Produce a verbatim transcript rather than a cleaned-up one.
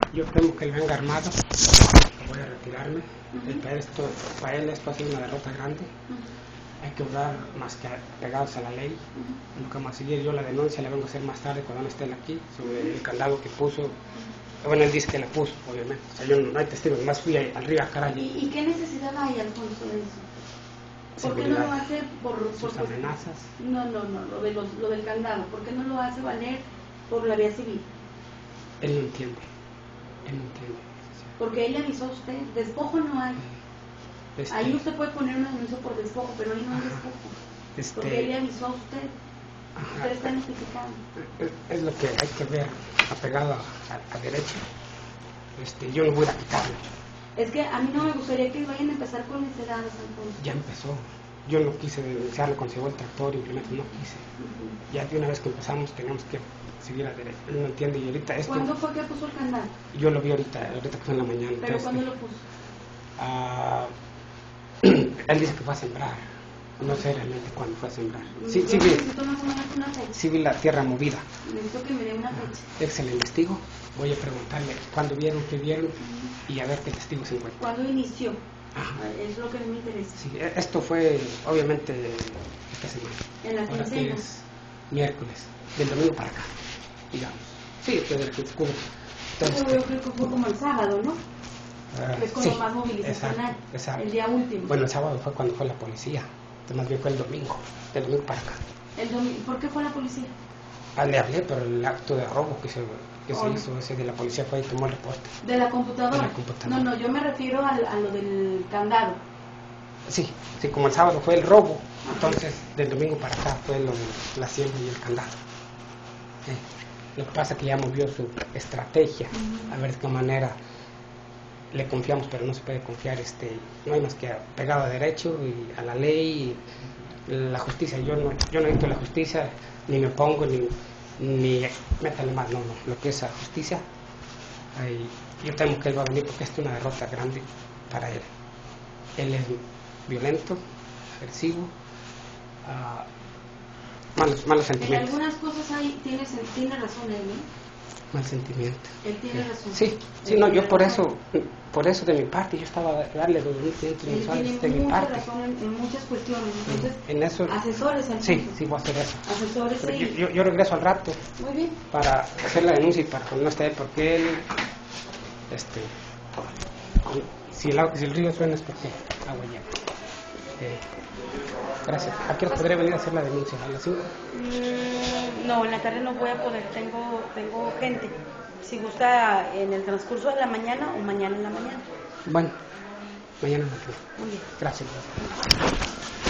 yo temo que él venga armado, voy a retirarme. Uh-huh. Para, esto, para él esto ha sido una derrota grande. Uh-huh. Hay que obrar más que pegados a la ley. Uh-huh. Lo que más seguir yo la denuncia la vengo a hacer más tarde cuando no esté él aquí, sobre el candado que puso. Uh-huh. Bueno, él dice que la puso, obviamente. O sea, yo no, no hay testigos, más fui al río a Caray. ¿Y, ¿Y qué necesidad hay, Alfonso, de eso? ¿Por qué no lo hace por, por sus amenazas? No, no, no, lo, de los, lo del candado. ¿Por qué no lo hace valer por la vía civil? Él no entiende. Él no entiende. Porque él le avisó a usted. Despojo no hay. Este... Ahí usted puede poner una denuncia por despojo, pero ahí no hay despojo. Este... Porque él le avisó a usted. Ajá. Usted está notificado. Es, es lo que hay que ver apegado a, a, a derecho. Este, yo no voy a quitarlo. Es que a mí no me gustaría que vayan a empezar con necedades, Alfonso. Ya empezó. Yo no quise denunciarlo cuando llegó el tractor y simplemente no quise. Uh-huh. Ya de una vez que empezamos teníamos que seguir a derecho. Él no entiende y ahorita esto... ¿Cuándo fue que puso el candado? Yo lo vi ahorita, ahorita que fue en la mañana. ¿Pero entonces, cuándo lo puso? Uh, él dice que fue a sembrar. No sé realmente cuándo fue a sembrar. Sí, sí, vi, sí vi la tierra movida. Necesito que me dé una fecha. Él se le investigo. Voy a preguntarle cuándo vieron, qué vieron uh-huh. y a ver qué testigos se encuentran. ¿Cuándo inició? Ajá. Es lo que me interesa. Sí, esto fue obviamente esta semana. En la quincena. Es miércoles, del domingo para acá, digamos. Sí, desde el que descubro. Entonces, yo creo que fue como el sábado, ¿no? Uh, es como sí, más movilizacional. Exacto, exacto. El día último. Bueno, el sábado fue cuando fue la policía. Entonces, más bien fue el domingo, del domingo para acá. El domingo. ¿Por qué fue la policía? Ah, le hablé, pero el acto de robo que se, que se hizo, ese de la policía fue y tomó el reporte. ¿De la computadora? De la computadora. No, no, yo me refiero a, a lo del candado. Sí, sí, como el sábado fue el robo, ajá. Entonces del domingo para acá fue lo de la siembra y el candado. Sí. Lo que pasa es que ya movió su estrategia, uh-huh. A ver de qué manera le confiamos, pero no se puede confiar, este, no hay más que pegado a derecho y a la ley, y la justicia. Yo no, yo no necesito la justicia, ni me pongo, ni, ni métale más, no, no, lo que es la justicia. Ay, yo temo que él va a venir porque esta es una derrota grande para él. Él es violento, agresivo, uh, malos, malos sentimientos. En algunas cosas hay, tiene, tiene razón él, ¿no? Mal sentimiento. Él tiene sí. razón. Sí, sí, no, yo por eso, por eso de mi parte, yo estaba a darle dos mil quinientos mensuales de mi parte. Él tiene mucha razón en, en muchas cuestiones, entonces, en eso, asesores al Sí, sí, voy a hacer eso. Asesores, sí. Yo, yo, yo regreso al rato. Muy bien. Para hacer la denuncia y para que no esté él, porque él, este, si el, si el río suena es porque agua llega. Eh, gracias. ¿A qué hora podré venir a hacer la denuncia? ¿A las cinco? Mm, no, en la tarde no voy a poder, tengo, tengo gente. Si gusta en el transcurso de la mañana o mañana en la mañana. Bueno, mañana en la mañana. Muy bien. Gracias. Gracias.